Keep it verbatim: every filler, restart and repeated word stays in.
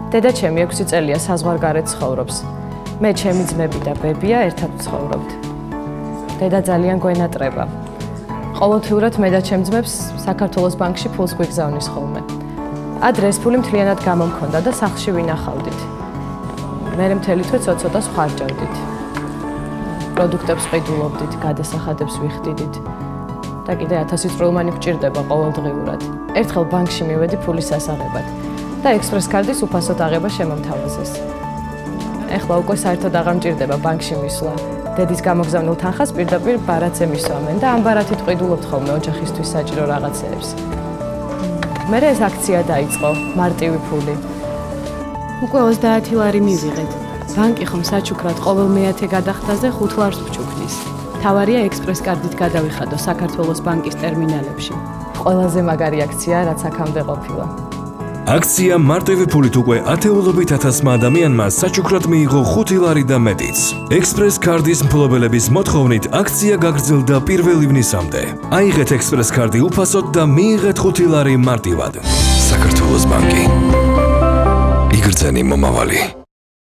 დედა ჩემი ექვსი წელია საზღვარგარეთ ცხოვრობს. მე ჩემი ძმები და ბებია ერთად ვცხოვრობთ. დედა ძალიან გვენატრება. ყოველთვიურად მე და ჩემ ძმებს საქართველოს ბანკში ფულს გვიგზავნის ხოლმე. ადრე ეს ფული მთლიანად გამომქონდა და სახლში ვინახავდით. მერე მთელი თვე ცოტ-ცოტას ვხარჯავდით. პროდუქტებს ყიდულობდით, გადასახადებს ვიხდიდით და კიდე ათასი წვრილმანი გვჭირდება ყოველდღიურად. ერთხელ ბანკში მივედი ფულის ასაღებად და ექსპრეს კარდის უფასოდ აღება შემომთავაზეს. ეხლა უკვე საერთოდ აღარ მჭირდება ბანკში მისვლა. დედის გამოგზავნილ თანხას პირდაპირ ბარათზე მისვამენ და ამ ბარათით ყიდულობთ ხოლმე ოჯახისთვის საჭირო რაღაცეებს. მერე ეს აქცია დაიწყო, მარტივი ფული. უკვე ოცდაათი ლარი მივიღეთ. ბანკი ხომ საჩუქრად ყოველ მეათე გადახდაზე ხუთ ლარს ვჩუქნის. თავარია ექსპრეს კარდით გადავიხადო საქართველოს ბანკის ტერმინალებში. ყველაზე მაგარი აქცია, რაც აქამდე ყოფილა. აქცია მარტივი ფულით უკვე ათეულობით ათასმა ადამიანმა საჩუქრად მიიღო ხუთი ლარი და მეტიც. ექსპრეს კარდის მფლობელების მოთხოვნით აქცია გაგრძელდა პირველ ივნისამდე. აიღეთ ექსპრეს კარდი უფასოდ და მიიღეთ ხუთი ლარი მარტივად. საქართველოს ბანკი. იგრძენი მომავალი.